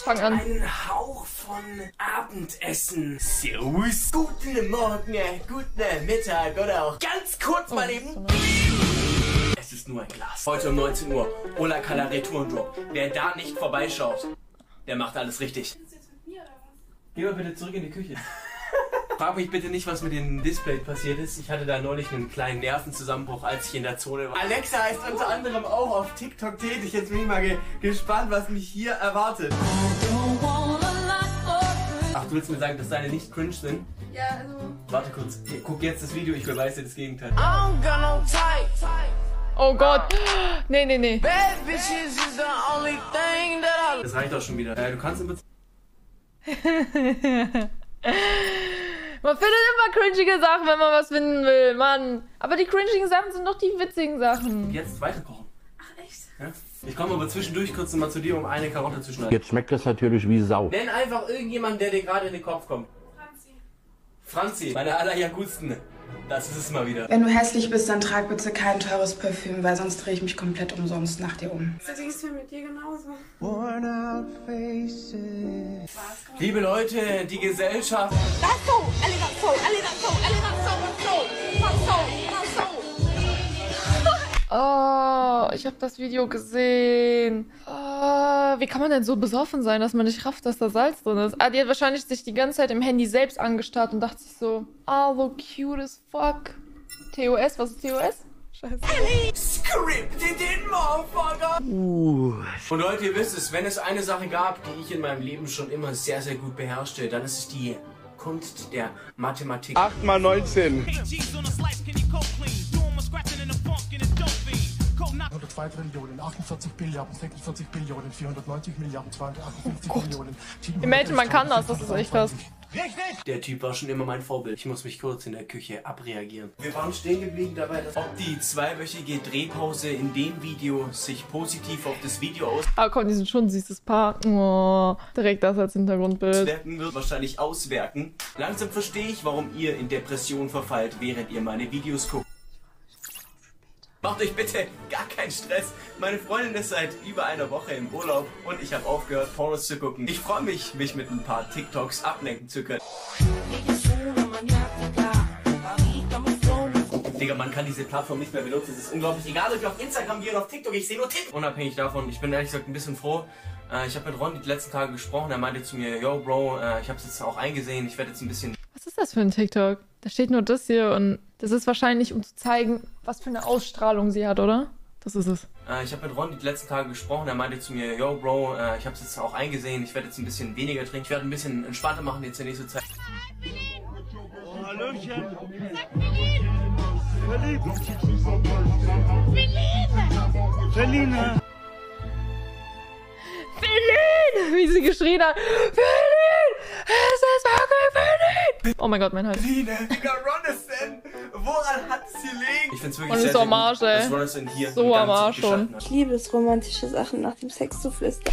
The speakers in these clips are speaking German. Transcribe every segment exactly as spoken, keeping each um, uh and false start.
fang an. Ein Hauch von Abendessen. Servus. Guten Morgen, guten Mittag oder auch ganz kurz mal eben. Oh, es ist nur ein Glas. Heute um neunzehn Uhr. Ola Kala Retour-Drop. Wer da nicht vorbeischaut, der macht alles richtig. Geh mal bitte zurück in die Küche. Frag mich bitte nicht, was mit dem Display passiert ist. Ich hatte da neulich einen kleinen Nervenzusammenbruch, als ich in der Zone war. Alexa ist unter anderem auch auf TikTok tätig. Jetzt bin ich mal ge gespannt, was mich hier erwartet. Ach, du willst mir sagen, dass deine nicht cringe sind? Ja, also... Warte kurz. Guck jetzt das Video, ich beweise dir das Gegenteil. Oh Gott. Nee, nee, nee. Das reicht auch schon wieder. Äh, du kannst im Man findet immer cringige Sachen, wenn man was finden will, Mann. Aber die cringigen Sachen sind doch die witzigen Sachen. Jetzt weiter kochen. Ach, echt? Ja? Ich komme aber zwischendurch kurz mal zu dir, um eine Karotte zu schneiden. Jetzt schmeckt das natürlich wie Sau. Nenn einfach irgendjemanden, der dir gerade in den Kopf kommt. Franzi. Franzi, meine allerjagusten. Das ist es mal wieder. Wenn du hässlich bist, dann trag bitte kein teures Parfüm, weil sonst drehe ich mich komplett umsonst nach dir um. Das ist mir mit dir genauso. Liebe Leute, die Gesellschaft. Oh, ich habe das Video gesehen. Oh, wie kann man denn so besoffen sein, dass man nicht rafft, dass da Salz drin ist? Ah, die hat wahrscheinlich sich die ganze Zeit im Handy selbst angestarrt und dachte sich so, oh, so cute as fuck. T O S, was ist T O S? Scheiße. Scripted in Motherfucker. Uh. Und Leute, ihr wisst es, wenn es eine Sache gab, die ich in meinem Leben schon immer sehr, sehr gut beherrschte, dann ist es die Kunst der Mathematik. acht mal neunzehn. hundertzwei Trillionen, achtundvierzig Billiarden, sechsundvierzig Billionen, vierhundertneunzig Milliarden, zweihundertachtundfünfzig oh Millionen. Imagine, man kann das, das ist echt krass. Der Typ war schon immer mein Vorbild. Ich muss mich kurz in der Küche abreagieren. Wir waren stehen geblieben dabei, dass ob die zweiwöchige Drehpause in dem Video sich positiv auf das Video aus... Aber komm, die sind schon ein süßes Paar. Oh, direkt das als Hintergrundbild. ...auswerten wird, wahrscheinlich auswerken. Langsam verstehe ich, warum ihr in Depression verfallt, während ihr meine Videos guckt. Macht euch bitte gar keinen Stress. Meine Freundin ist seit über einer Woche im Urlaub und ich habe aufgehört, Pornos zu gucken. Ich freue mich, mich mit ein paar TikToks ablenken zu können. Digga, man kann diese Plattform nicht mehr benutzen. Es ist unglaublich. Egal, ob ich auf Instagram gehe oder auf TikTok, ich sehe nur TikTok. Unabhängig davon, ich bin ehrlich gesagt ein bisschen froh. Äh, ich habe mit Ron die letzten Tage gesprochen. Er meinte zu mir, yo Bro, äh, ich habe es jetzt auch eingesehen. Ich werde jetzt ein bisschen... Was ist das für ein TikTok? Da steht nur das hier und das ist wahrscheinlich, um zu zeigen, was für eine Ausstrahlung sie hat, oder? Das ist es. Äh, ich habe mit Ron die letzten Tage gesprochen. Er meinte zu mir, yo Bro, äh, ich habe es jetzt auch eingesehen. Ich werde jetzt ein bisschen weniger trinken. Ich werde ein bisschen entspannter machen jetzt in der nächsten Zeit. Oh, Hallöchen. Feline. Feline! Wie sie geschrien hat. Feline! Es ist wirklich Feline! Oh mein Gott, mein Hals. Feline, Digga, Ron ist denn? Woran hat sie liegen? Ich find's wirklich Und sehr, ist so sehr am Arsch, gut, ey. dass Ron es denn hier So am Arsch schon. Ich liebe es, romantische Sachen nach dem Sex zu flüstern.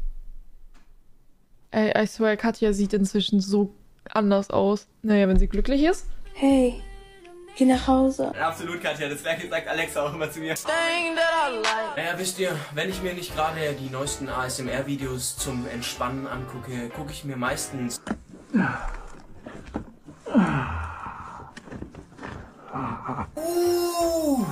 Ey, I swear, Katja sieht inzwischen so anders aus. Naja, wenn sie glücklich ist. Hey, geh nach Hause. Absolut, Katja, das Gleiche sagt Alexa auch immer zu mir. Naja, wisst ihr, wenn ich mir nicht gerade die neuesten A S M R-Videos zum Entspannen angucke, gucke ich mir meistens... Uh.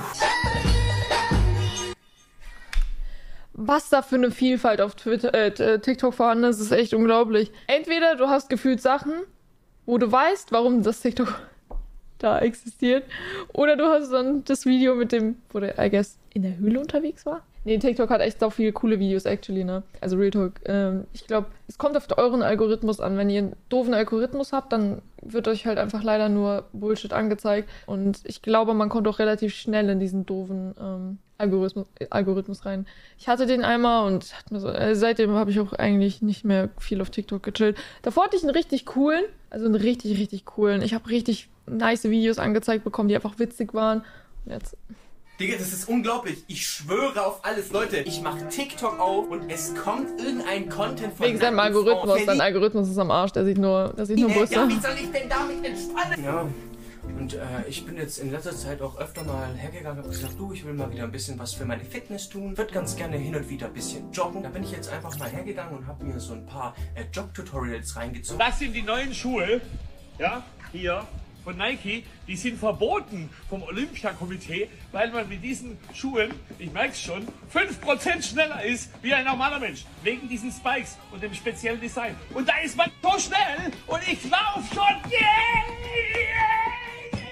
Was da für eine Vielfalt auf Twitter, äh, TikTok vorhanden ist, ist echt unglaublich. Entweder du hast gefühlt Sachen, wo du weißt, warum das TikTok da existiert, oder du hast dann das Video mit dem, wo der, I guess, in der Höhle unterwegs war. Nee, TikTok hat echt auch viele coole Videos, actually, ne? Also Real Talk. Ähm, ich glaube, es kommt auf euren Algorithmus an. Wenn ihr einen doofen Algorithmus habt, dann wird euch halt einfach leider nur Bullshit angezeigt. Und ich glaube, man kommt auch relativ schnell in diesen doofen ähm, Algorithmus, Algorithmus rein. Ich hatte den einmal und hat mir so, äh, seitdem habe ich auch eigentlich nicht mehr viel auf TikTok gechillt. Davor hatte ich einen richtig coolen, also einen richtig, richtig coolen. Ich habe richtig nice Videos angezeigt bekommen, die einfach witzig waren. Und jetzt... Digga, das ist unglaublich. Ich schwöre auf alles. Leute, ich mache TikTok auf und es kommt irgendein Content von... Wegen seinem Algorithmus. Sein Algorithmus ist am Arsch. Der sieht nur, der sieht nur Brüste. Ja, wie soll ich denn damit entspannen? Ja, Und äh, ich bin jetzt in letzter Zeit auch öfter mal hergegangen und habe gesagt, du, ich will mal wieder ein bisschen was für meine Fitness tun. Würde ganz gerne hin und wieder ein bisschen joggen. Da bin ich jetzt einfach mal hergegangen und habe mir so ein paar äh, Jog-Tutorials reingezogen. Das sind die neuen Schuhe, ja, hier von Nike. Die sind verboten vom Olympiakomitee, weil man mit diesen Schuhen, ich merke es schon, fünf Prozent schneller ist wie ein normaler Mensch. Wegen diesen Spikes und dem speziellen Design. Und da ist man so schnell und ich laufe schon. Yeah, yeah,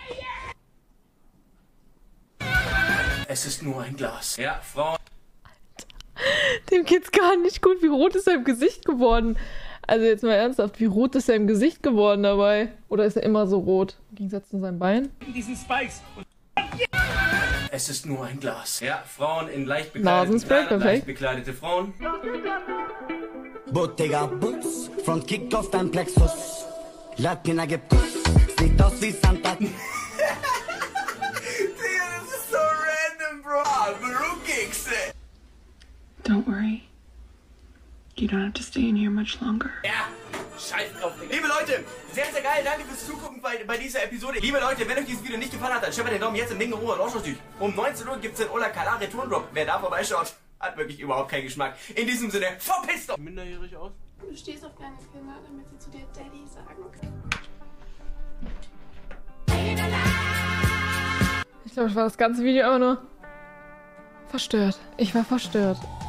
yeah, yeah. Es ist nur ein Glas. Ja, Frau. Dem geht's gar nicht gut. Wie rot ist er im Gesicht geworden? Also jetzt mal ernsthaft, wie rot ist er im Gesicht geworden dabei? Oder ist er immer so rot? Im Gegensatz zu seinem Bein? Wegen diesen Spikes. Und Es ist nur ein Glas. Ja, Frauen in leicht bekleideten Nasenspray, Kleidern, perfekt. leicht bekleidete Frauen. Bottega Boots, Front Kick auf dein Plexus. Latina gibt Kuss, sieht aus wie Santa. Digga, das ist so random, bro. Ah, Baroque-Kicks, ey. Don't worry. You don't have to stay in here much longer. Ja, scheiß drauf, Digga. Liebe Leute, sehr, sehr geil. Danke fürs Zugucken bei, bei dieser Episode. Liebe Leute, wenn euch dieses Video nicht gefallen hat, dann schimpft den Daumen jetzt im linken Ohr und Arschloch. Um neunzehn Uhr gibt es den Ola Kala Return-Drop. Wer da vorbeischaut, hat wirklich überhaupt keinen Geschmack. In diesem Sinne, verpisst euch! Minderjährig aus? Du stehst auf kleine Kinder, damit sie zu dir Daddy sagen können. Ich glaube, ich war das ganze Video immer nur verstört. Ich war verstört.